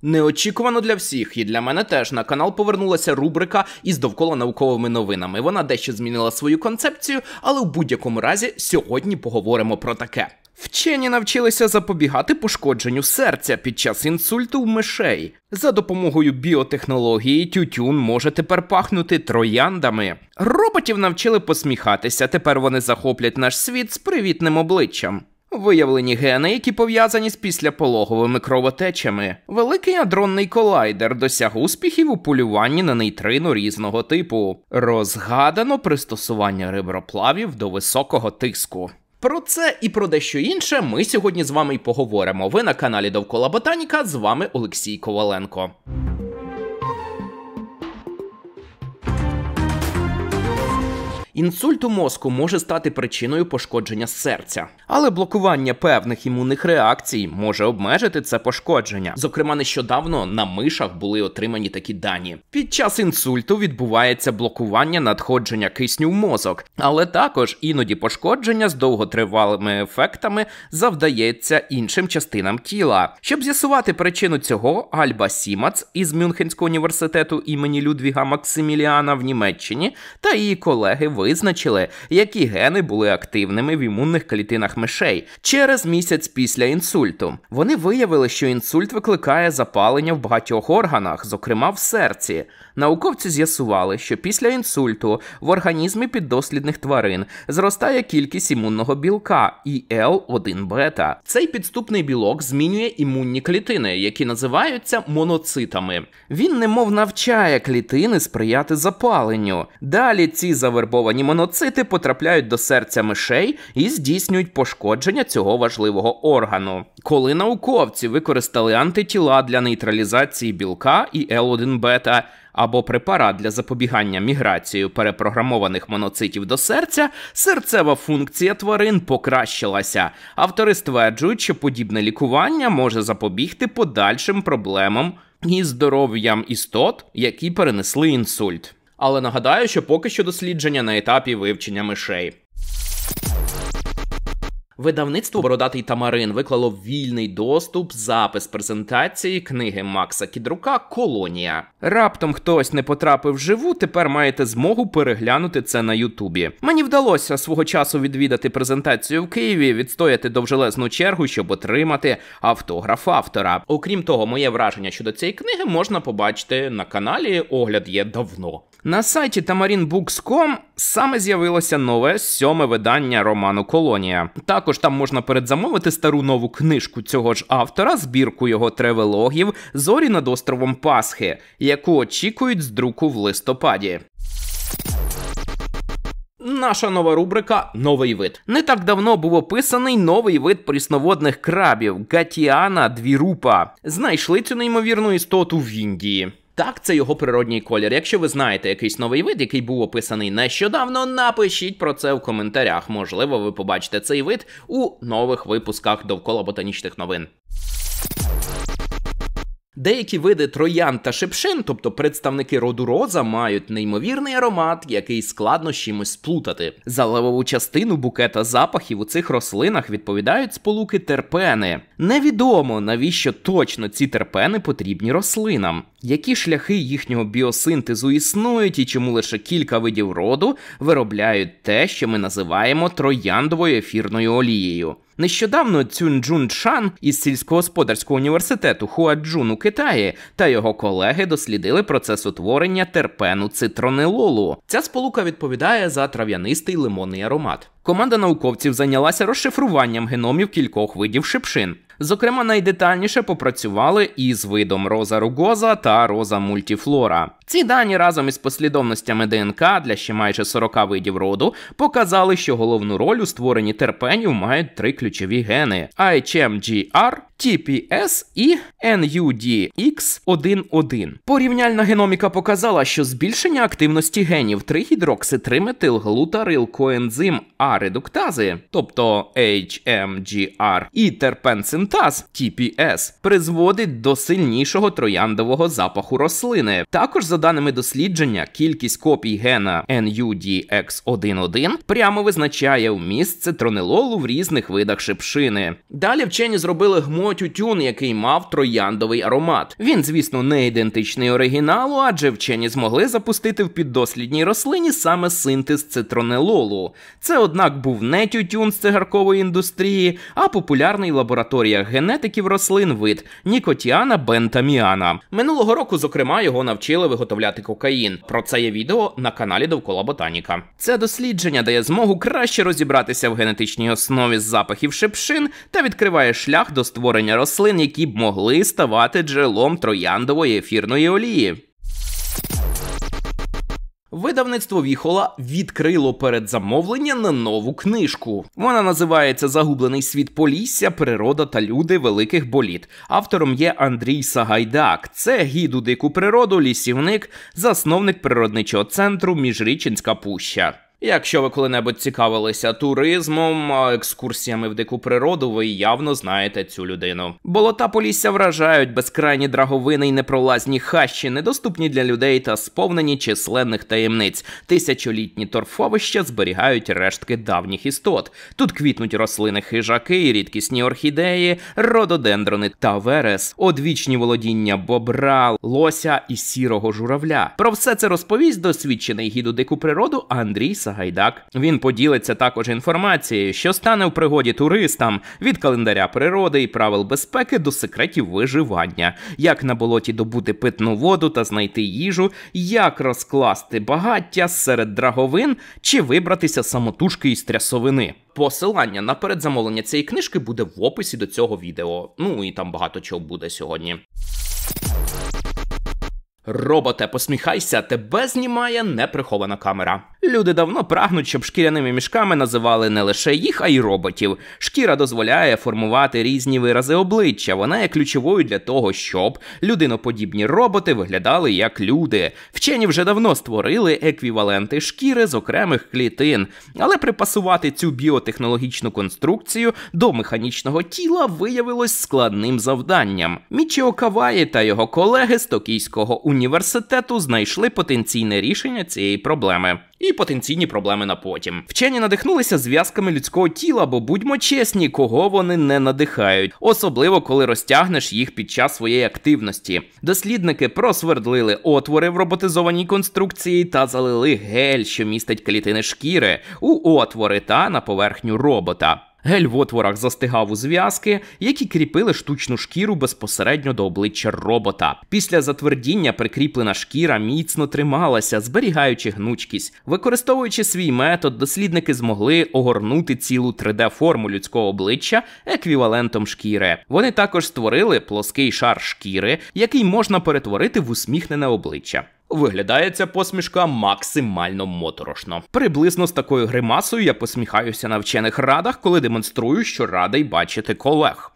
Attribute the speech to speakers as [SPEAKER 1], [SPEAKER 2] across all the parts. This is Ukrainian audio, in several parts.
[SPEAKER 1] Неочікувано для всіх, і для мене теж, на канал повернулася рубрика із довкола науковими новинами. Вона дещо змінила свою концепцію, але в будь-якому разі сьогодні поговоримо про таке. Вчені навчилися запобігати пошкодженню серця під час інсульту в мишей. За допомогою біотехнології тютюн може тепер пахнути трояндами. Роботів навчили посміхатися, тепер вони захоплять наш світ з привітним обличчям. Виявлені гени, які пов'язані з післяпологовими кровотечами. Великий адронний колайдер досяг успіхів у полюванні на нейтрино різного типу. Розгадано пристосування реброплавів до високого тиску. Про це і про дещо інше ми сьогодні з вами й поговоримо. Ви на каналі Довкола Ботаніка, з вами Олексій Коваленко. Інсульт у мозку може стати причиною пошкодження серця. Але блокування певних імунних реакцій може обмежити це пошкодження. Зокрема, нещодавно на мишах були отримані такі дані. Під час інсульту відбувається блокування надходження кисню в мозок. Але також іноді пошкодження з довготривалими ефектами завдається іншим частинам тіла. Щоб з'ясувати причину цього, Альба Сімац із Мюнхенського університету імені Людвіга Максиміліана в Німеччині та її колеги визначили, які гени були активними в імунних клітинах мишей через місяць після інсульту. Вони виявили, що інсульт викликає запалення в багатьох органах, зокрема в серці. Науковці з'ясували, що після інсульту в організмі піддослідних тварин зростає кількість імунного білка ІЛ-1 бета. Цей підступний білок змінює імунні клітини, які називаються моноцитами. Він немов навчає клітини сприяти запаленню. Далі ці завербовані моноцити потрапляють до серця мишей і здійснюють пошкодження цього важливого органу. Коли науковці використали антитіла для нейтралізації білка ІЛ-1 бета, або препарат для запобігання міграції перепрограмованих моноцитів до серця, серцева функція тварин покращилася. Автори стверджують, що подібне лікування може запобігти подальшим проблемам із здоров'ям істот, які перенесли інсульт. Але нагадаю, що поки що дослідження на етапі вивчення мишей. Видавництво «Бородатий тамарин» виклало в вільний доступ запис презентації книги Макса Кідрука «Колонія». Раптом хтось не потрапив вживу, тепер маєте змогу переглянути це на Ютубі. Мені вдалося свого часу відвідати презентацію в Києві, відстояти довжелезну чергу, щоб отримати автограф автора. Окрім того, моє враження щодо цієї книги можна побачити на каналі «Огляд є давно». На сайті tamarinbooks.com саме з'явилося нове 7-ме видання роману «Колонія». Також там можна передзамовити стару нову книжку цього ж автора, збірку його тревелогів «Зорі над островом Пасхи», яку очікують з друку в листопаді. Наша нова рубрика «Новий вид». Не так давно був описаний новий вид прісноводних крабів – Гатіана двірупа. Знайшли цю неймовірну істоту в Індії. Так, це його природній колір. Якщо ви знаєте якийсь новий вид, який був описаний нещодавно, напишіть про це в коментарях. Можливо, ви побачите цей вид у нових випусках «Довкола ботанічних новин». Деякі види троянд та шипшин, тобто представники роду роза, мають неймовірний аромат, який складно з чимось сплутати. За левову частину букета запахів у цих рослинах відповідають сполуки терпени. Невідомо, навіщо точно ці терпени потрібні рослинам. Які шляхи їхнього біосинтезу існують і чому лише кілька видів роду виробляють те, що ми називаємо трояндовою ефірною олією. Нещодавно Цюнджун Чан із сільськогосподарського університету Хуаджун у Китаї та його колеги дослідили процес утворення терпену цитронелолу. Ця сполука відповідає за трав'янистий лимонний аромат. Команда науковців зайнялася розшифруванням геномів кількох видів шипшин. Зокрема, найдетальніше попрацювали із видом роза ругоза та роза мультіфлора. Ці дані разом із послідовностями ДНК для ще майже 40 видів роду показали, що головну роль у створенні терпенів мають три ключові гени – HMGR, TPS і NUDX11. Порівняльна геноміка показала, що збільшення активності генів 3-гідрокситриметилглутарилкоензим А-редуктази, тобто HMGR, і терпенсинтезу синтаз TPS призводить до сильнішого трояндового запаху рослини. Також, за даними дослідження, кількість копій гена NUDX11 прямо визначає вміст цитронелолу в різних видах шипшини. Далі вчені зробили гмо-тютюн, який мав трояндовий аромат. Він, звісно, не ідентичний оригіналу, адже вчені змогли запустити в піддослідній рослині саме синтез цитронелолу. Це, однак, був не тютюн з цигаркової індустрії, а популярний в лабораторіях генетиків рослин вид Нікотіана бентаміана. Минулого року, зокрема, його навчили виготовляти кокаїн. Про це є відео на каналі Довкола Ботаніка. Це дослідження дає змогу краще розібратися в генетичній основі запахів шипшин та відкриває шлях до створення рослин, які б могли ставати джерелом трояндової ефірної олії. Видавництво Віхола відкрило передзамовлення на нову книжку. Вона називається «Загублений світ Полісся. Природа та люди великих боліт». Автором є Андрій Сагайдак. Це гід у дику природу, лісівник, засновник природничого центру «Міжрічинська пуща». Якщо ви коли-небудь цікавилися туризмом, екскурсіями в дику природу, ви явно знаєте цю людину. Болота Полісся вражають, безкрайні драговини й непролазні хащі, недоступні для людей та сповнені численних таємниць. Тисячолітні торфовища зберігають рештки давніх істот. Тут квітнуть рослини-хижаки і рідкісні орхідеї, рододендрони та верес, одвічні володіння бобра, лося і сірого журавля. Про все це розповість досвідчений гід у дику природу Андрій Сагайдак. Він поділиться також інформацією, що стане в пригоді туристам, від календаря природи і правил безпеки до секретів виживання, як на болоті добути питну воду та знайти їжу, як розкласти багаття серед драговин чи вибратися самотужки із трясовини. Посилання на передзамовлення цієї книжки буде в описі до цього відео. Ну і там багато чого буде сьогодні. Роботе, посміхайся, тебе знімає неприхована камера. Люди давно прагнуть, щоб шкіряними мішками називали не лише їх, а й роботів. Шкіра дозволяє формувати різні вирази обличчя. Вона є ключовою для того, щоб людиноподібні роботи виглядали як люди. Вчені вже давно створили еквіваленти шкіри з окремих клітин. Але припасувати цю біотехнологічну конструкцію до механічного тіла виявилось складним завданням. Мічіо Каваї та його колеги з Токійського університету знайшли потенційне рішення цієї проблеми. І потенційні проблеми на потім. Вчені надихнулися зв'язками людського тіла, бо будьмо чесні, кого вони не надихають. Особливо, коли розтягнеш їх під час своєї активності. Дослідники просвердлили отвори в роботизованій конструкції та залили гель, що містить клітини шкіри, у отвори та на поверхню робота. Гель в отворах застигав у зв'язки, які кріпили штучну шкіру безпосередньо до обличчя робота. Після затвердіння прикріплена шкіра міцно трималася, зберігаючи гнучкість. Використовуючи свій метод, дослідники змогли огорнути цілу 3D-форму людського обличчя еквівалентом шкіри. Вони також створили плоский шар шкіри, який можна перетворити в усміхнене обличчя. Виглядає ця посмішка максимально моторошно. Приблизно з такою гримасою я посміхаюся на вчених радах, коли демонструю, що радий бачити колег.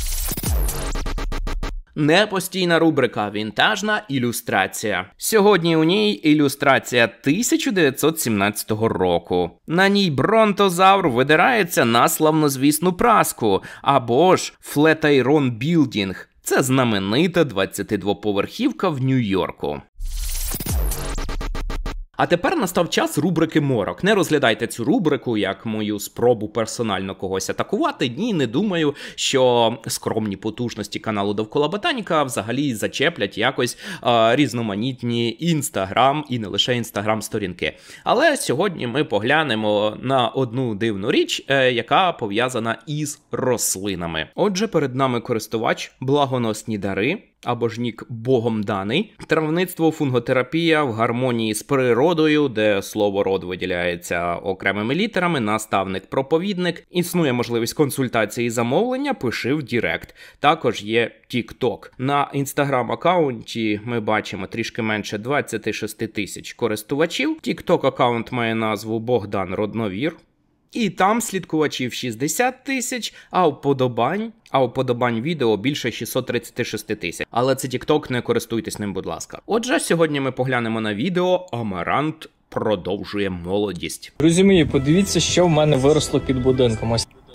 [SPEAKER 1] Непостійна рубрика «Вінтажна ілюстрація». Сьогодні у ній ілюстрація 1917 року. На ній бронтозавр видирається на славнозвісну праску, або ж Flatiron Building. Це знаменита 22-поверхівка в Нью-Йорку. А тепер настав час рубрики «Морок». Не розглядайте цю рубрику як мою спробу персонально когось атакувати. Ні, не думаю, що скромні потужності каналу Довкола Ботаніка взагалі зачеплять якось різноманітні інстаграм і не лише інстаграм-сторінки. Але сьогодні ми поглянемо на одну дивну річ, яка пов'язана із рослинами. Отже, перед нами користувач «Благоносні дари», або ж нік Богом даний. Травництво, фунготерапія в гармонії з природою, де слово «род» виділяється окремими літерами, наставник-проповідник. Існує можливість консультації і замовлення, пиши в Дірект. Також є TikTok. На Instagram-аккаунті ми бачимо трішки менше 26 тисяч користувачів. TikTok-аккаунт має назву Богдан Родновір. І там слідкувачів 60 тисяч, а вподобань відео більше 636 тисяч. Але це TikTok, не користуйтесь ним, будь ласка. Отже, сьогодні ми поглянемо на відео «Амарант продовжує молодість».
[SPEAKER 2] Друзі мої, подивіться, що в мене виросло під будинком. Ось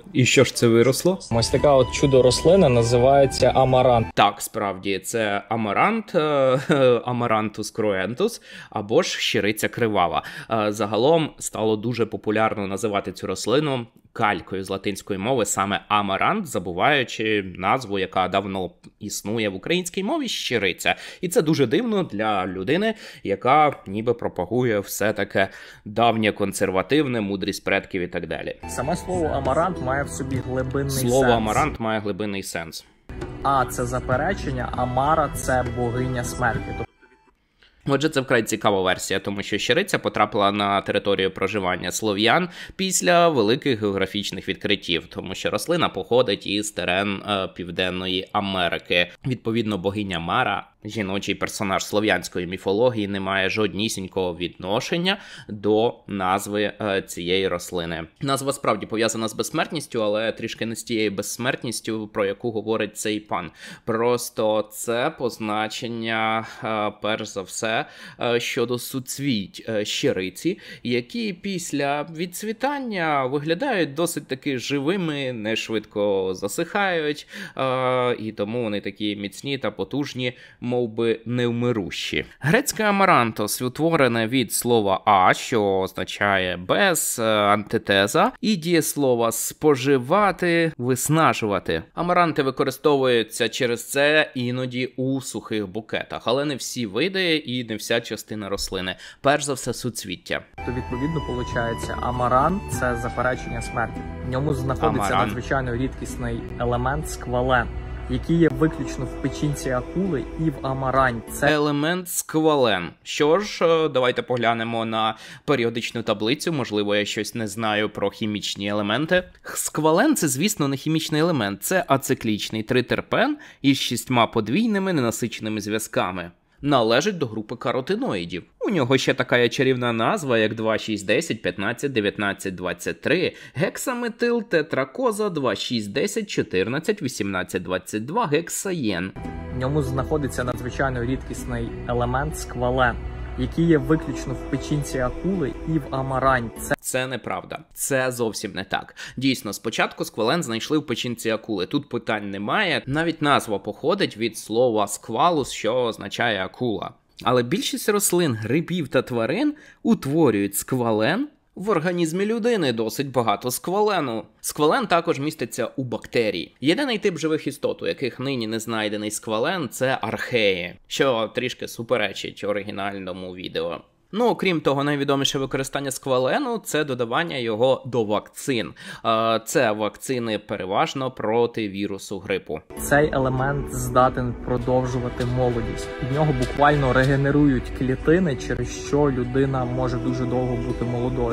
[SPEAKER 1] І що ж це виросло?
[SPEAKER 2] Ось така от чудо-рослина називається амарант.
[SPEAKER 1] Так, справді, це амарант, амарантус круентус, або ж щириця кривава. Загалом стало дуже популярно називати цю рослину калькою з латинської мови саме амарант, забуваючи назву, яка давно існує в українській мові, щириця. І це дуже дивно для людини, яка ніби пропагує все таке давнє консервативне, мудрість предків і так далі.
[SPEAKER 2] Саме слово амарант має в собі глибинний сенс.
[SPEAKER 1] Слово амарант має глибинний сенс.
[SPEAKER 2] А це заперечення, Амара – це богиня смерті.
[SPEAKER 1] Отже, це вкрай цікава версія, тому що щириця потрапила на територію проживання слов'ян після великих географічних відкриттів, тому що рослина походить із терен Південної Америки. Відповідно, богиня Мара, жіночий персонаж слов'янської міфології, не має жоднісінького відношення до назви цієї рослини. Назва справді пов'язана з безсмертністю, але трішки не з тією безсмертністю, про яку говорить цей пан. Просто це позначення, перш за все, щодо суцвіть щириці, які після відцвітання виглядають досить таки живими, не швидко засихають, і тому вони такі міцні та потужні, мов би невмирущі. Грецьке амарантос утворене від слова «а», що означає «без», антитеза, і дієслова «споживати», «виснажувати». Амаранти використовуються через це іноді у сухих букетах, але не всі види і не вся частина рослини. Перш за все, суцвіття.
[SPEAKER 2] То відповідно, виходить, амарант – це заперечення смерті. В ньому знаходиться надзвичайно рідкісний елемент сквален, який є виключно в печінці акули і в амаранті. Це
[SPEAKER 1] елемент сквален. Що ж, давайте поглянемо на періодичну таблицю, можливо, я щось не знаю про хімічні елементи. Сквален – це, звісно, не хімічний елемент, це ациклічний тритерпен із 6 подвійними ненасиченими зв'язками. Належить до групи каротиноїдів. У нього ще така є чарівна назва, як 2,6,10, 15, 19, 23, гексаметил, тетракоза, 2,6,10, 14, 18, 22, гексаєн.
[SPEAKER 2] В ньому знаходиться надзвичайно рідкісний елемент сквален, який є виключно в печінці акули і в амаранті.
[SPEAKER 1] Це неправда. Це зовсім не так. Дійсно, спочатку сквален знайшли в печінці акули. Тут питань немає. Навіть назва походить від слова сквалус, що означає акула. Але більшість рослин, грибів та тварин утворюють сквален. В організмі людини досить багато сквалену. Сквален також міститься у бактерій. Єдиний тип живих істот, у яких нині не знайдений сквален, це археї, що трішки суперечить оригінальному відео. Ну, окрім того, найвідоміше використання сквалену – це додавання його до вакцин. Це вакцини переважно проти вірусу грипу.
[SPEAKER 2] Цей елемент здатен продовжувати молодість. Від нього буквально регенерують клітини, через що людина може дуже довго бути молодою.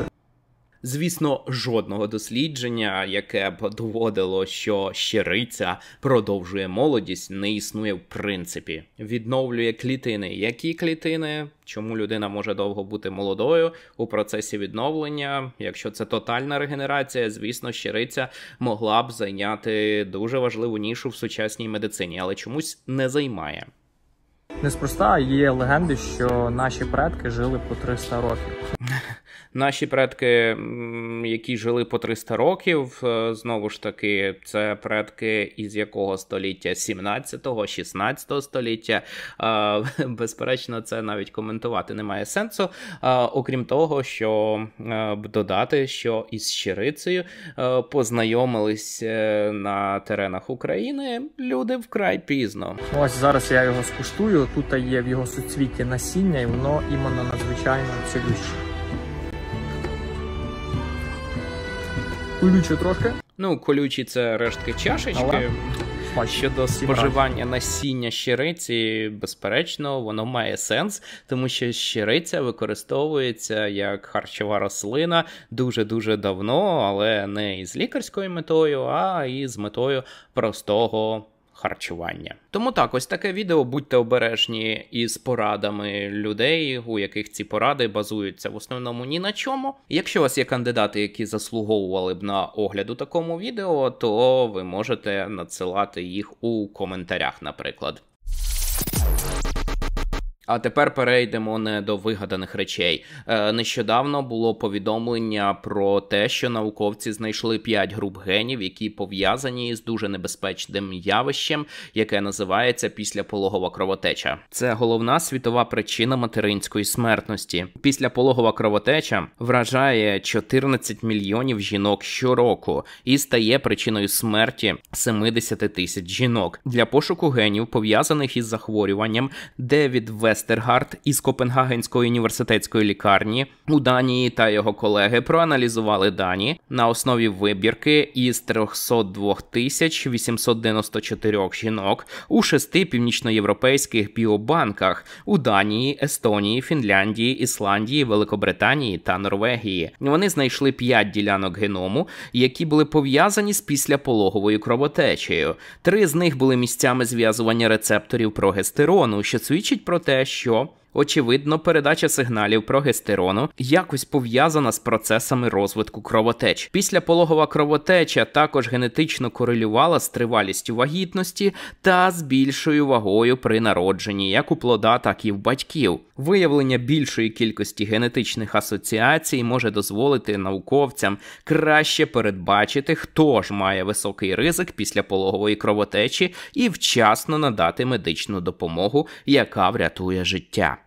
[SPEAKER 1] Звісно, жодного дослідження, яке б доводило, що щириця продовжує молодість, не існує в принципі. Відновлює клітини. Які клітини? Чому людина може довго бути молодою у процесі відновлення? Якщо це тотальна регенерація, звісно, щириця могла б зайняти дуже важливу нішу в сучасній медицині, але чомусь не займає.
[SPEAKER 2] Неспроста є легенди, що наші предки жили по 300 років.
[SPEAKER 1] Наші предки, які жили по 300 років, знову ж таки, це предки із якого століття? 17-го, 16-го століття. Безперечно, це навіть коментувати немає сенсу. Окрім того, що додати, що із щирицею познайомились на теренах України люди вкрай пізно.
[SPEAKER 2] Ось зараз я його скуштую. Тут є в його суцвітті насіння, і воно іменно надзвичайно цілюще. Колюче трошки.
[SPEAKER 1] Ну, колючі – це рештки чашечки.
[SPEAKER 2] Але
[SPEAKER 1] щодо споживання насіння щириці, безперечно, воно має сенс, тому що щириця використовується як харчова рослина дуже-дуже давно, але не із лікарською метою, а із метою простого харчування. Тому так, ось таке відео, будьте обережні із порадами людей, у яких ці поради базуються в основному ні на чому. Якщо у вас є кандидати, які заслуговували б на огляд у такому відео, то ви можете надсилати їх у коментарях, наприклад. А тепер перейдемо не до вигаданих речей. Нещодавно було повідомлення про те, що науковці знайшли 5 груп генів, які пов'язані з дуже небезпечним явищем, яке називається післяпологова кровотеча. Це головна світова причина материнської смертності. Післяпологова кровотеча вражає 14 мільйонів жінок щороку і стає причиною смерті 70 тисяч жінок. Для пошуку генів, пов'язаних із захворюванням, Девід Вестергард із Копенгагенської університетської лікарні у Данії та його колеги проаналізували дані на основі вибірки із 302 894 жінок у 6 північноєвропейських біобанках у Данії, Естонії, Фінляндії, Ісландії, Великобританії та Норвегії. Вони знайшли 5 ділянок геному, які були пов'язані з післяпологовою кровотечею. 3 з них були місцями зв'язування рецепторів прогестерону, що свідчить про те, що, очевидно, передача сигналів прогестерону якось пов'язана з процесами розвитку кровотеч. Післяпологова кровотеча також генетично корелювала з тривалістю вагітності та з більшою вагою при народженні, як у плода, так і в батьків. Виявлення більшої кількості генетичних асоціацій може дозволити науковцям краще передбачити, хто ж має високий ризик післяпологової кровотечі і вчасно надати медичну допомогу, яка врятує життя.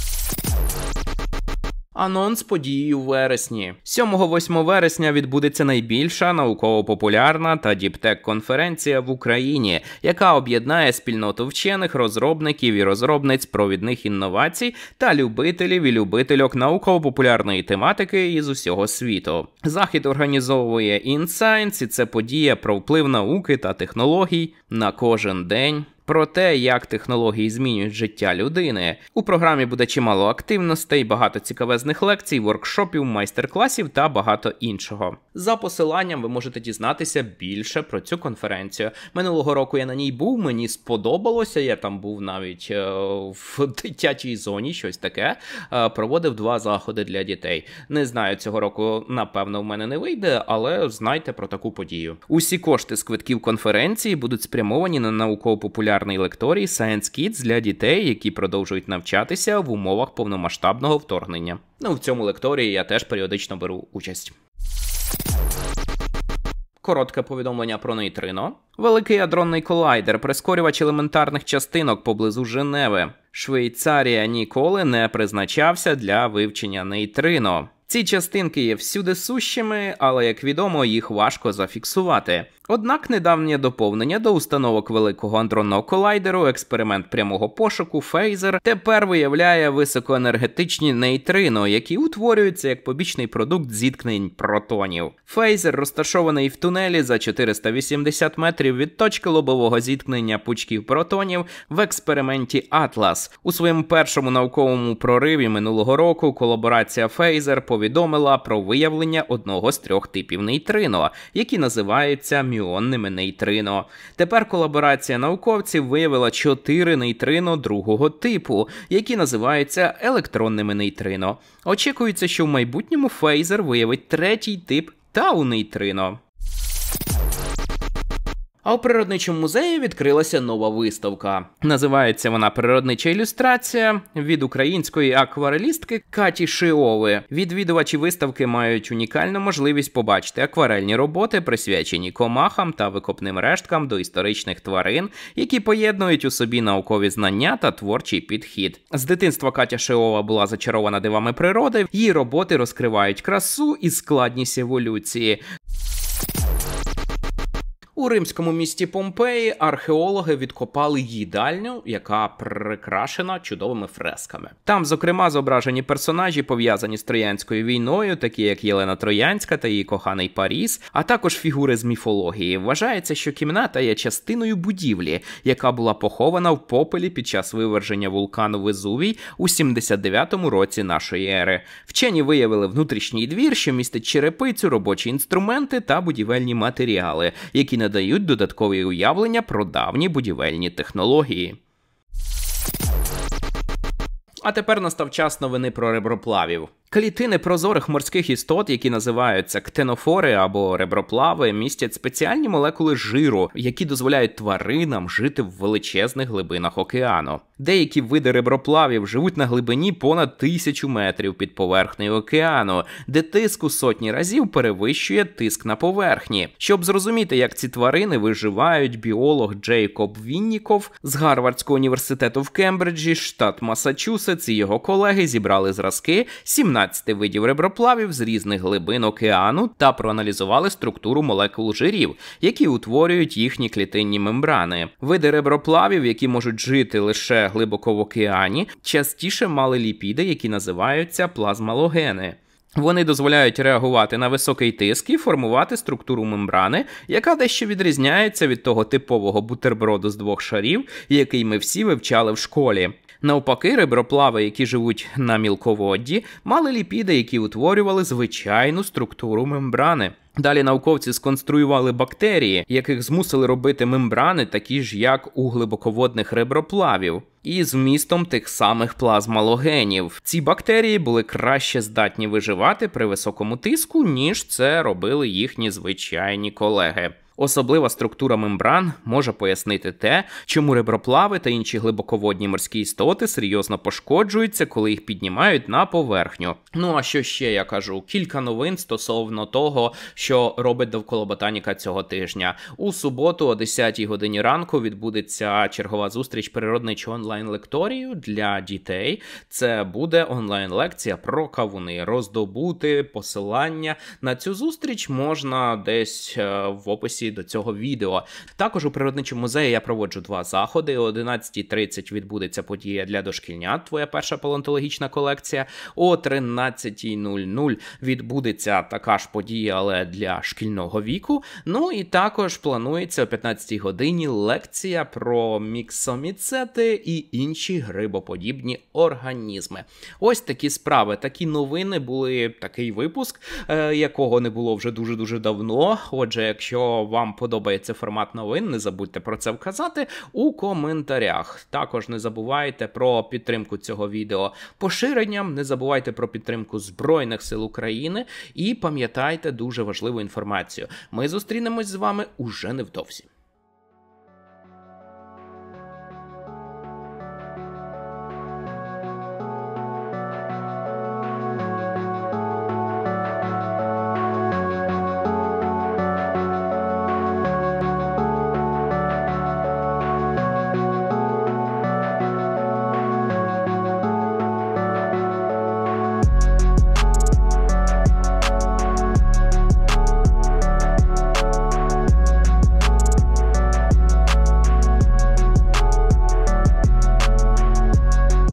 [SPEAKER 1] Анонс події у вересні. 7-8 вересня відбудеться найбільша науково-популярна та діптек-конференція в Україні, яка об'єднає спільноту вчених, розробників і розробниць провідних інновацій та любителів і любительок науково-популярної тематики із усього світу. Захід організовує InScience, і це подія про вплив науки та технологій на кожен день. Про те, як технології змінюють життя людини. У програмі буде чимало активностей, багато цікавезних лекцій, воркшопів, майстер-класів та багато іншого. За посиланням ви можете дізнатися більше про цю конференцію. Минулого року я на ній був, мені сподобалося, я там був навіть в дитячій зоні, щось таке. Проводив 2 заходи для дітей. Не знаю, цього року, напевно, в мене не вийде, але знайте про таку подію. Усі кошти з квитків конференції будуть спрямовані на науково-популярний лекторій Science Kids для дітей, які продовжують навчатися в умовах повномасштабного вторгнення. В цьому лекторії я теж періодично беру участь. Коротке повідомлення про нейтрино. Великий адронний колайдер, прискорювач елементарних частинок поблизу Женеви. Швейцарія ніколи не призначався для вивчення нейтрино. Ці частинки є всюдисущими, але, як відомо, їх важко зафіксувати. Однак недавнє доповнення до установок Великого адронного колайдеру, експеримент прямого пошуку Фейзер, тепер виявляє високоенергетичні нейтрино, які утворюються як побічний продукт зіткнень протонів. Фейзер розташований в тунелі за 480 метрів від точки лобового зіткнення пучків протонів в експерименті Атлас. У своєму першому науковому прориві минулого року колаборація Фейзер повідомила про виявлення одного з 3 типів нейтрино, які називаються мюонними нейтрино. Тепер колаборація науковців виявила 4 нейтрино другого типу, які називаються електронними нейтрино. Очікується, що в майбутньому Фейзер виявить 3-й тип тау-нейтрино. А у Природничому музеї відкрилася нова виставка. Називається вона «Природнича ілюстрація» від української акварелістки Каті Шиови. Відвідувачі виставки мають унікальну можливість побачити акварельні роботи, присвячені комахам та викопним решткам доісторичних тварин, які поєднують у собі наукові знання та творчий підхід. З дитинства Катя Шиова була зачарована дивами природи, її роботи розкривають красу і складність еволюції. У римському місті Помпеї археологи відкопали їдальню, яка прикрашена чудовими фресками. Там, зокрема, зображені персонажі, пов'язані з Троянською війною, такі як Єлена Троянська та її коханий Паріс, а також фігури з міфології. Вважається, що кімната є частиною будівлі, яка була похована в попелі під час виверження вулкану Везувій у 79-му році нашої ери. Вчені виявили внутрішній двір, що містить черепицю, робочі інструменти та будівельні матеріали, які надають додаткові уявлення про давні будівельні технології. А тепер настав час новини про реброплавів. Клітини прозорих морських істот, які називаються ктенофори або реброплави, містять спеціальні молекули жиру, які дозволяють тваринам жити в величезних глибинах океану. Деякі види реброплавів живуть на глибині понад 1000 метрів під поверхнею океану, де тиск у сотні разів перевищує тиск на поверхні. Щоб зрозуміти, як ці тварини виживають, біолог Джейкоб Вінніков з Гарвардського університету в Кембриджі, штат Масачусетс, і його колеги зібрали зразки 17 видів реброплавів з різних глибин океану та проаналізували структуру молекул жирів, які утворюють їхні клітинні мембрани. Види реброплавів, які можуть жити лише глибоко в океані, частіше мали ліпіди, які називаються плазмалогени. Вони дозволяють реагувати на високий тиск і формувати структуру мембрани, яка дещо відрізняється від того типового бутерброду з двох шарів, який ми всі вивчали в школі. Навпаки, реброплави, які живуть на мілководді, мали ліпіди, які утворювали звичайну структуру мембрани. Далі науковці сконструювали бактерії, яких змусили робити мембрани такі ж, як у глибоководних реброплавів, і з вмістом тих самих плазмалогенів. Ці бактерії були краще здатні виживати при високому тиску, ніж це робили їхні звичайні колеги. Особлива структура мембран може пояснити те, чому реброплави та інші глибоководні морські істоти серйозно пошкоджуються, коли їх піднімають на поверхню. Ну а що ще я кажу? Кілька новин стосовно того, що робить довкола ботаніка цього тижня. У суботу о 10 годині ранку відбудеться чергова зустріч природничого онлайн-лекторію для дітей. Це буде онлайн-лекція про кавуни. Роздобути посилання на цю зустріч можна десь в описі до цього відео. Також у Природничому музеї я проводжу 2 заходи. О 11:30 відбудеться подія для дошкільнят, твоя перша палеонтологічна колекція. О 13:00 відбудеться така ж подія, але для шкільного віку. Ну і також планується о 15 годині лекція про міксоміцети і інші грибоподібні організми. Ось такі справи, такі новини були, такий випуск, якого не було вже дуже-дуже давно. Отже, якщо вам подобається формат новин, не забудьте про це вказати у коментарях. Також не забувайте про підтримку цього відео поширенням, не забувайте про підтримку Збройних сил України і пам'ятайте дуже важливу інформацію. Ми зустрінемось з вами уже невдовзі.